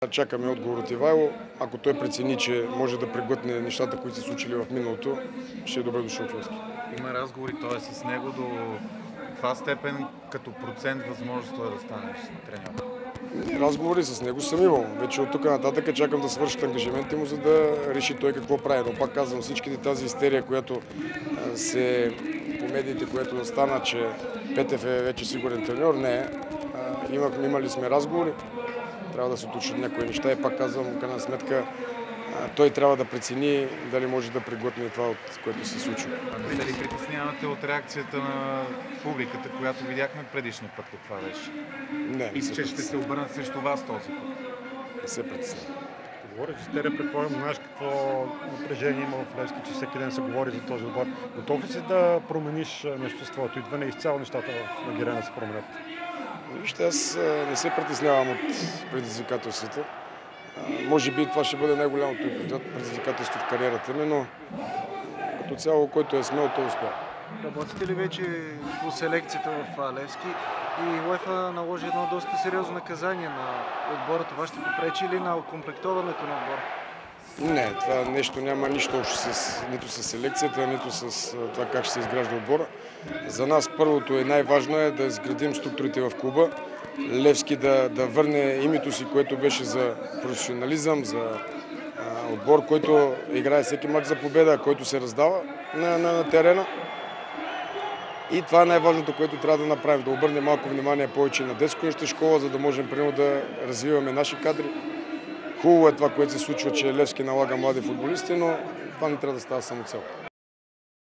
Чакаме отговор от Ивайло. Ако той прецени, че може да преглътне нещата, които са случили в миналото, ще е добре дошъл в Левски. Има разговори, т.е. с него до каква степен като процент възможност е да станеш треньор? Разговори с него съм имал. Вече от тук нататък чакам да свършат ангажименти му, за да реши той какво прави. Но пак казвам, всичките тази истерия, която се по медиите, което стана, че Петев е вече сигурен треньор, не е. Имали сме разговори, трябва да се уточнят някои неща и пак казвам, в крайна сметка, той трябва да прецени дали може да преглътне това, от което се случва. Дали притеснявате от реакцията на публиката, която видяхме предишния път, каква беше? Не. И че ще се обърнат срещу вас този път? Не се притеснявам. Говориш за Теря, предполагам, знаеш какво напрежение има в Левски, че всеки ден се говори за този отбор. Готов ли си да промениш нещо с твоето идване и изцяло нещата в Гирена се променят? Вижте, аз не се притеснявам от предизвикателствата. Може би това ще бъде най-голямото предизвикателство в кариерата ми, но като цяло, който е смел, той успя. Работите ли вече по селекцията в Левски и УЕФА наложи едно доста сериозно наказание на отбора? Това ще попречи ли на окомплектоването на отбора? Не, това нещо няма нищо общо нито с селекцията, нито с това как ще се изгражда отбора. За нас първото и най-важно е да изградим структурите в клуба. Левски да върне името си, което беше за професионализъм, за отбор, който играе всеки мач за победа, който се раздава на терена. И това е най-важното, което трябва да направим, да обърнем малко внимание повече на детско-юношеската школа, за да можем примерно да развиваме наши кадри. Хубаво е това, което се случва, че Левски налага млади футболисти, но това не трябва да става самоцел.